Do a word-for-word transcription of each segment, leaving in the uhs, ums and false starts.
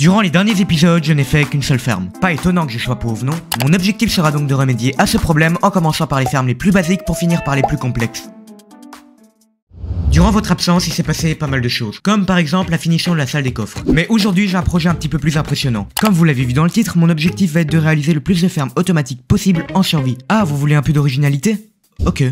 Durant les derniers épisodes, je n'ai fait qu'une seule ferme. Pas étonnant que je sois pauvre, non? Mon objectif sera donc de remédier à ce problème en commençant par les fermes les plus basiques pour finir par les plus complexes. Durant votre absence, il s'est passé pas mal de choses, comme par exemple la finition de la salle des coffres. Mais aujourd'hui, j'ai un projet un petit peu plus impressionnant. Comme vous l'avez vu dans le titre, mon objectif va être de réaliser le plus de fermes automatiques possible en survie. Ah, vous voulez un peu d'originalité? Ok.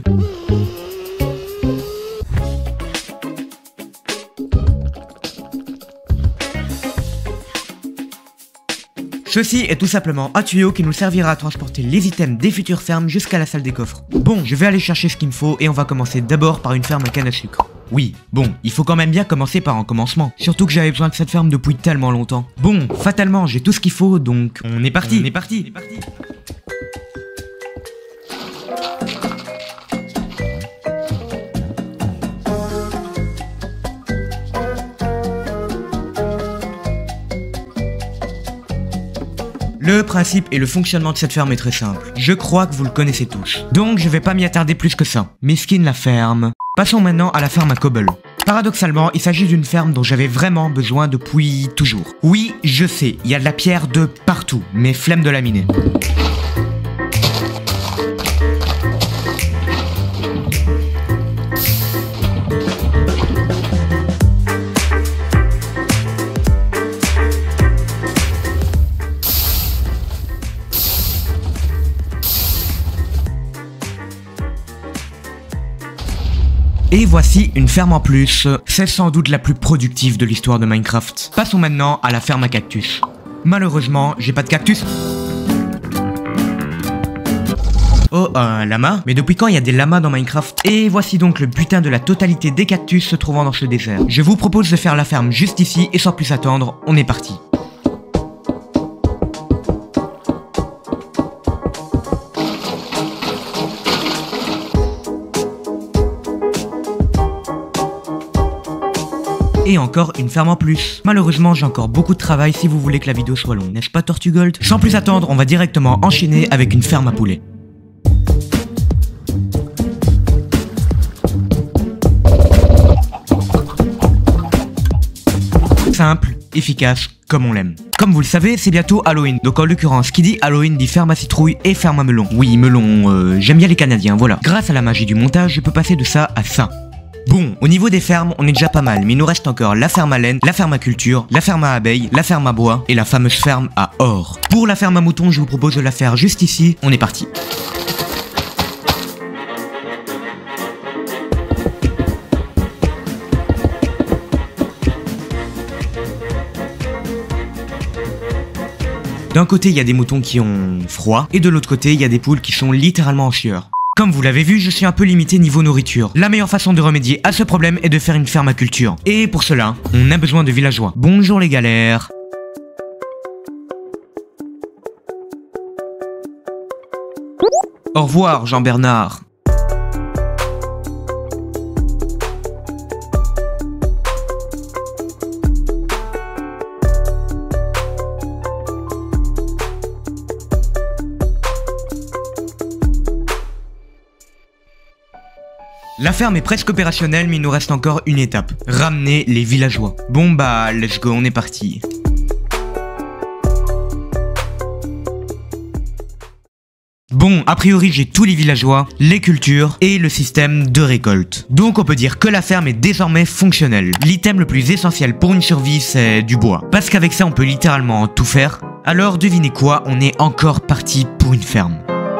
Ceci est tout simplement un tuyau qui nous servira à transporter les items des futures fermes jusqu'à la salle des coffres. Bon, je vais aller chercher ce qu'il me faut et on va commencer d'abord par une ferme à canne à sucre. Oui, bon, il faut quand même bien commencer par un commencement. Surtout que j'avais besoin de cette ferme depuis tellement longtemps. Bon, fatalement, j'ai tout ce qu'il faut, donc on est parti. On est parti. On est parti. Le principe et le fonctionnement de cette ferme est très simple. Je crois que vous le connaissez tous. Donc je vais pas m'y attarder plus que ça. Miskin la ferme. Passons maintenant à la ferme à cobble. Paradoxalement, il s'agit d'une ferme dont j'avais vraiment besoin depuis toujours. Oui, je sais, il y a de la pierre de partout, mais flemme de la miner. Et voici une ferme en plus. C'est sans doute la plus productive de l'histoire de Minecraft. Passons maintenant à la ferme à cactus. Malheureusement, j'ai pas de cactus. Oh, un lama? Mais depuis quand il y a des lamas dans Minecraft? Et voici donc le butin de la totalité des cactus se trouvant dans ce désert. Je vous propose de faire la ferme juste ici et sans plus attendre, on est parti. Et encore une ferme en plus. Malheureusement, j'ai encore beaucoup de travail si vous voulez que la vidéo soit longue, n'est-ce pas Tortugold? Sans plus attendre, on va directement enchaîner avec une ferme à poulets. Simple, efficace, comme on l'aime. Comme vous le savez, c'est bientôt Halloween. Donc en l'occurrence, qui dit Halloween dit ferme à citrouille et ferme à melon. Oui, melon, euh, j'aime bien les Canadiens, voilà. Grâce à la magie du montage, je peux passer de ça à ça. Bon, au niveau des fermes, on est déjà pas mal, mais il nous reste encore la ferme à laine, la ferme à culture, la ferme à abeilles, la ferme à bois et la fameuse ferme à or. Pour la ferme à moutons, je vous propose de la faire juste ici, on est parti. D'un côté, il y a des moutons qui ont froid, et de l'autre côté, il y a des poules qui sont littéralement en sueur. Comme vous l'avez vu, je suis un peu limité niveau nourriture. La meilleure façon de remédier à ce problème est de faire une ferme à culture. Et pour cela, on a besoin de villageois. Bonjour les galères. Au revoir Jean-Bernard. La ferme est presque opérationnelle, mais il nous reste encore une étape. Ramener les villageois. Bon bah, let's go, on est parti. Bon, a priori j'ai tous les villageois, les cultures et le système de récolte. Donc on peut dire que la ferme est désormais fonctionnelle. L'item le plus essentiel pour une survie, c'est du bois. Parce qu'avec ça on peut littéralement tout faire. Alors devinez quoi, on est encore parti pour une ferme.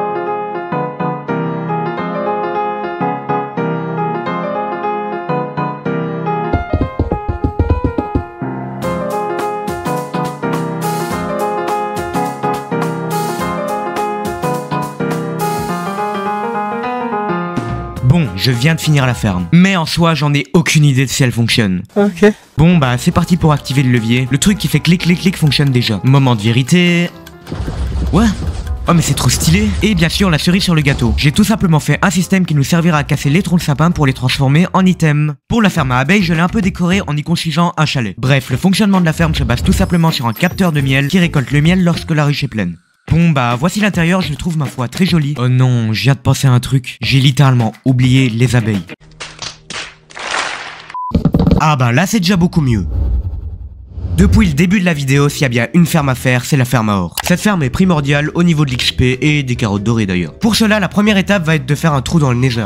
Bon, je viens de finir la ferme. Mais en soi, j'en ai aucune idée de si elle fonctionne. Ok. Bon bah, c'est parti pour activer le levier. Le truc qui fait clic clic clic fonctionne déjà. Moment de vérité. Ouais. Oh mais c'est trop stylé. Et bien sûr, la cerise sur le gâteau. J'ai tout simplement fait un système qui nous servira à casser les troncs de sapin pour les transformer en items. Pour la ferme à abeilles, je l'ai un peu décorée en y construisant un chalet. Bref, le fonctionnement de la ferme se base tout simplement sur un capteur de miel qui récolte le miel lorsque la ruche est pleine. Bon bah voici l'intérieur, je le trouve ma foi très joli. Oh non, je viens de penser à un truc. J'ai littéralement oublié les abeilles. Ah bah là c'est déjà beaucoup mieux. Depuis le début de la vidéo, s'il y a bien une ferme à faire, c'est la ferme à or. Cette ferme est primordiale au niveau de l'X P et des carottes dorées d'ailleurs. Pour cela, la première étape va être de faire un trou dans le Nether.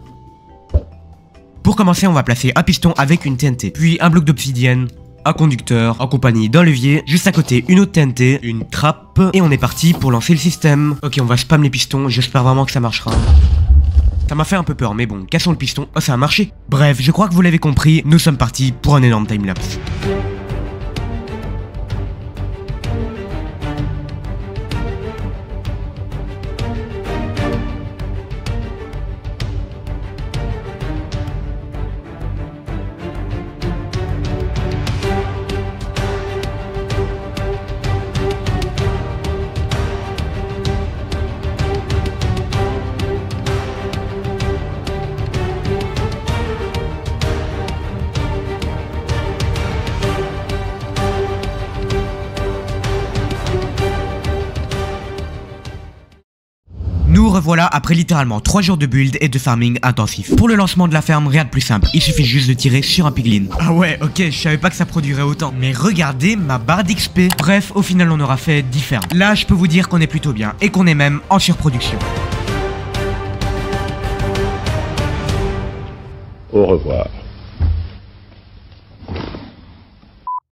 Pour commencer, on va placer un piston avec une T N T, puis un bloc d'obsidienne, un conducteur, en compagnie d'un levier, juste à côté une autre T N T, une trappe, et on est parti pour lancer le système. Ok, on va spam les pistons, j'espère vraiment que ça marchera. Ça m'a fait un peu peur, mais bon, cassons le piston. Oh, ça a marché. Bref, je crois que vous l'avez compris, nous sommes partis pour un énorme timelapse. Nous revoilà après littéralement trois jours de build et de farming intensif. Pour le lancement de la ferme, rien de plus simple, il suffit juste de tirer sur un piglin. Ah ouais, ok, je savais pas que ça produirait autant. Mais regardez ma barre d'X P. Bref, au final on aura fait dix fermes. Là, je peux vous dire qu'on est plutôt bien et qu'on est même en surproduction. Au revoir.